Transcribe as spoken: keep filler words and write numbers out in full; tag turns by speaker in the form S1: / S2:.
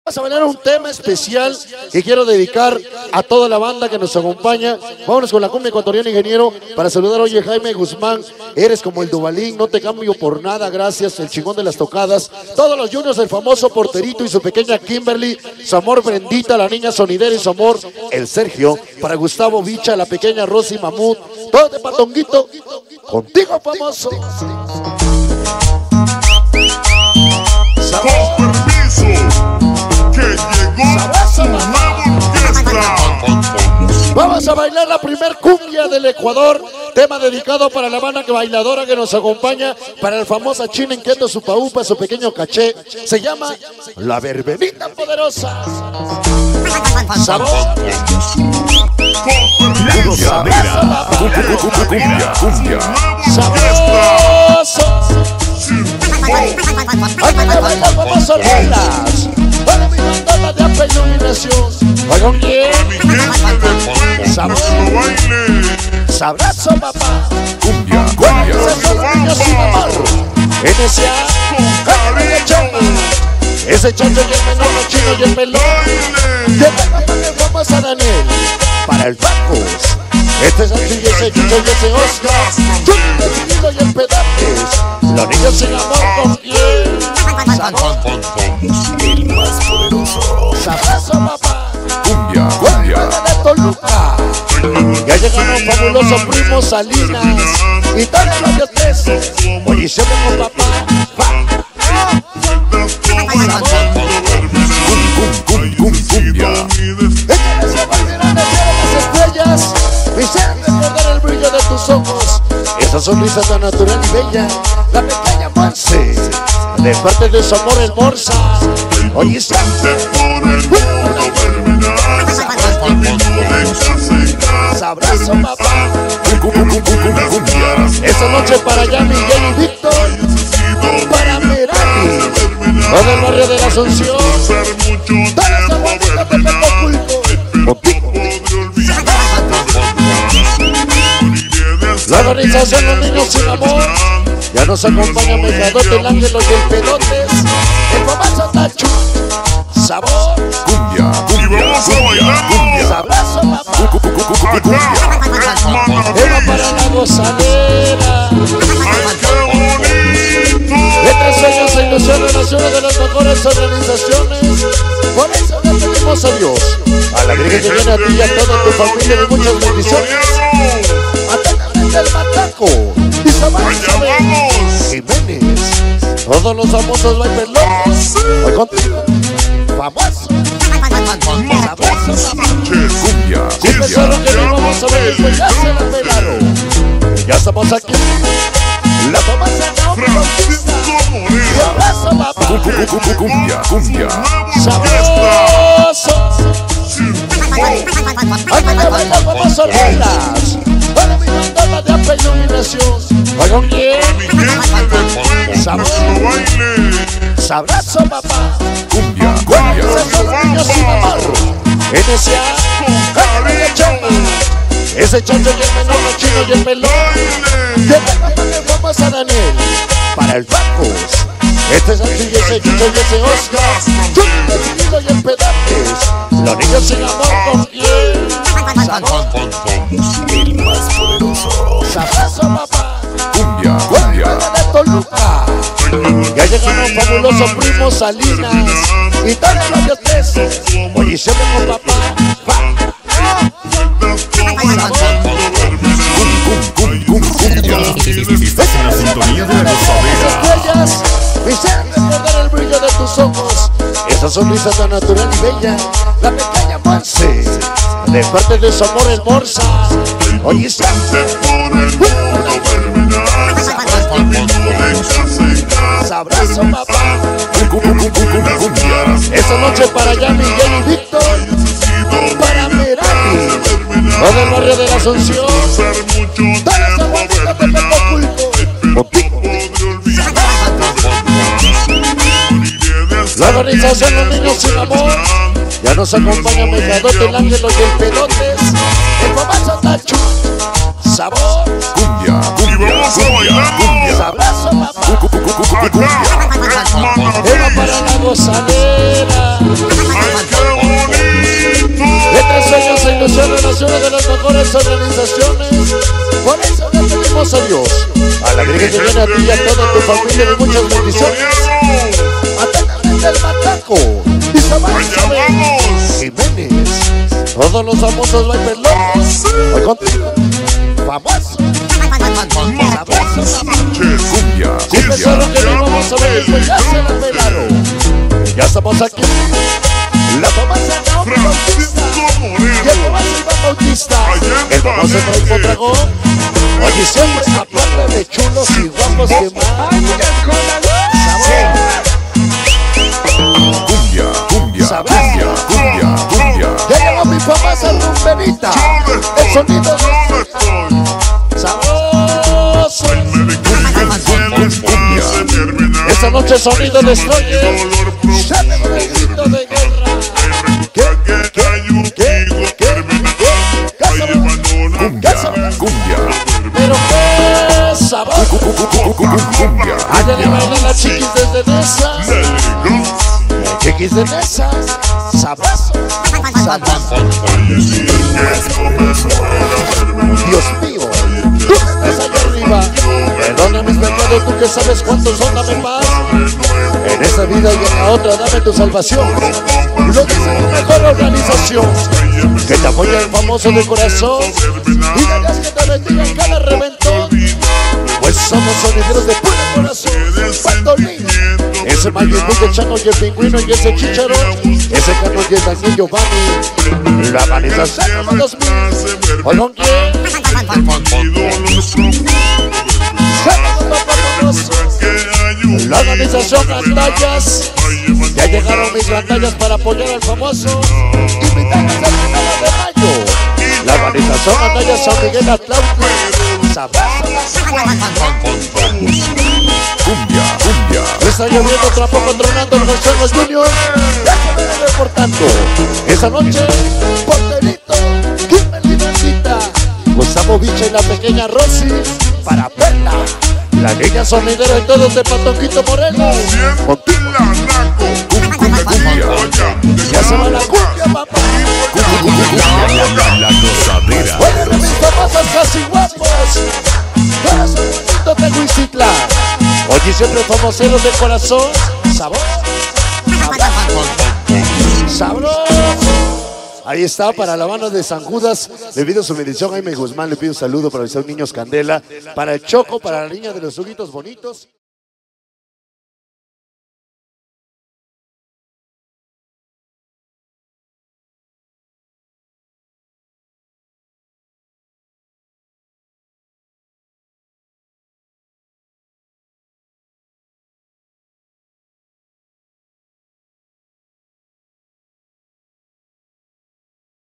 S1: Vamos a bailar un tema especial que quiero dedicar a toda la banda que nos acompaña. Vámonos con la cumbia ecuatoriana, ingeniero, para saludar. Oye, Jaime Guzmán, eres como el Duvalín, no te cambio por nada, gracias, el chingón de las tocadas. Todos los juniors, el famoso Porterito y su pequeña Kimberly, su amor Brendita, la niña sonidera y su amor, el Sergio. Para Gustavo Bicha, la pequeña Rosy Mamut, todo de Patonguito, contigo famoso.
S2: Con permiso, que llegó su nueva orquesta.
S1: Vamos a bailar la primer cumbia del Ecuador, tema dedicado para la banda que bailadora que nos acompaña, para el famosa China Inquieto, su paupa, su pequeño caché. Se llama La Verbenita Poderosa. Sabor.
S2: Cumbia, cumbia, cumbia.
S1: Sabroso. Háganle bailar famoso Lolas. Para mi bandana de apa iluminación. Oigan bien. Sabor. Sabroso, papá.
S2: Cumbia, cumbia.
S1: N S A, háganle chamba. Ese chancho y el menor, los chinos y el pelón. Llegando para el famoso Daniel. Para el Bacos. Este es el y ese Chicho y ese Oscar. Junior decidido y el Pedantes. Los niños sin amor con piel. Sabor.
S2: El más poderoso.
S1: Sabroso, papá.
S2: Cumbia, cumbia.
S1: De Toluca. Ya llegaron fabulosos primos Salinas. Y todos los dios trece. Hoy hicimos con papá.
S2: Cumbia.
S1: Échale se volvieron a hacer las estrellas. Me hicieron recordar el brillo de tus ojos. Esa sonrisa tan natural y bella. La pequeña Monse, de parte de su amor el Morsa. Hoy instante
S2: Por el mundo verminal.
S1: Sabroso, papá.
S2: Cumbia.
S1: Esta noche para ya Miguel y Víctor. Para Merani. Todo el barrio de la Asunción. Todas las abuelitas de Pecoculco. Contigo. La organización Los Niños Sin Amor. Ya nos acompaña Mejadote, el Ángelo y el Pedotes. El famoso Tacho. Sabor.
S2: Cumbia, cumbia, cumbia.
S1: Sabroso, papá.
S2: Cumbia.
S1: Eva para la gozadera.
S2: Ay, qué bonito.
S1: Letras, sueños e ilusiones, naciones de las mejores organizaciones. Por eso le pedimos a Dios, a la Virgen que viene a ti y a toda tu familia, de muchas bendiciones. Atentamente el Mataco y Sabana Jiménez. Todos los famosos bailarines. Hoy contigo, famoso. Sabroso,
S2: Cumbia,
S1: si pensaron que no vamos a ver, pues ya se la pelaron. Ya estamos aquí. La famosa Naomi Bautista. Abrazo, papá.
S2: cumbia, cumbia.
S1: Sabroso. Háganle bailar famoso Lolas. Para mi bandana de apa iluminación. Oigan bien. Sabor. Sabroso, papá.
S2: Cumbia, cumbia.
S1: Los niños sin amor. N S A, háganle chamba. Ese chancho y el menor, los chinos y el pelón. Llegando para el famoso Daniel. Para el Bacos. Este es el y ese Chicho y ese Oscar. Junior decidido y el Pedantes. Los niños sin amor con piel. Sabor.
S2: El más poderoso.
S1: Sabroso, papá.
S2: Cumbia, cumbia.
S1: De Toluca. Ya llegaron fabulosos primos Salinas. Y todos los dios trece. Hoy hicimos con papá.
S2: Estás en la sintonía de la gozadera.
S1: Me hicieron recordar el brillo de tus ojos. Esa sonrisa tan natural y bella. La pequeña Monse, de parte de su amor el Morsa. Hoy instante
S2: Por el mundo verminal.
S1: sabroso, papá.
S2: Cumbia.
S1: Esta noche para ya Miguel y Víctor. Para Merani. Todo el barrio de la Asunción. Todas las abuelitas de Pecoculco. Contigo. La organización Los Niños Sin Amor. Ya nos acompaña Mejadote, el Ángelo y el Pedotes. El famoso Tacho. Sabor.
S2: Cumbia, cumbia, cumbia.
S1: Sabroso, papá.
S2: Cumbia.
S1: Eva para la gozadera. mejores organizaciones. Por eso le pedimos a Dios, a la Virgen que viene a ti y a toda tu familia, de muchas bendiciones. Atentamente del Mataco, Isabel Jiménez, todos los famosos Viper Locos. Hoy contigo, famoso, famoso,
S2: Cumbia,
S1: si pensaron que no vamos a ver, pues ya se la pelaron. Ya estamos aquí. La famosa Naomi Bautista y el famoso Iván Bautista, el famoso Traipo Dragón. Oye, siempre aparte de chulos y guapos que más.
S2: cumbia, cumbia,
S1: ¿Sabes?
S2: cumbia, cumbia, cumbia.
S1: Ya llegó mi famosa rumberita, el sonido de sabroso. Esta noche sonido destroyer. Ya tengo el grito de guerra. ¿Qué? ¿Qué? ¿Qué? ¿Qué?
S2: Cumbia, cumbia,
S1: Pero qué sabor.
S2: cumbia.
S1: Allá le bailan las chiquis desde Nesas. Chiquis de Nesas. Sabroso. Sabroso. Dios mío. Tú que estás allá arriba. Perdona mis pecados, tú que sabes cuántos son, dame paz. En esta vida y en la otra, dame tu salvación. Lo dice tu mejor organización, que te apoya el famoso de corazón. Y de Dios que te bendiga en cada reventón. Pues somos sonideros de puro corazón. Cuando niño, ese Mayimbu, el Chano y el Pingüino y ese Chicharón, ese Carlos y el Daniel Giovanni. La organización de dos mil. ¿O con quién? La organización Gandallas. Ya llegaron mis gandallas para apoyar al famoso. Invitamos al primero de mayo. La organización Gandallas San Miguel Atlante.
S2: Cumbia, cumbia.
S1: Está lloviendo, tampoco tronando los Chorros Junior. Ya que viene reportando. Esa noche, porterito, Kimberly Bendita, Gustavo Bicha y la pequeña Rosy para Perla. La niña sonidera y todos de Patonquito Morelos. Contigo. Ya se va la cumbia, papá.
S2: La gozadera.
S1: Oigan, mis famosas casi guapos. Corazón bonito de Huizitla. Oye, siempre famoseros de corazón. Sabor. Sabroso. Ahí está, para la banda de San Judas, le pido su bendición. Jaime Guzmán le pido un saludo para los niños Candela, para el Choco, para la niña de los ojitos bonitos.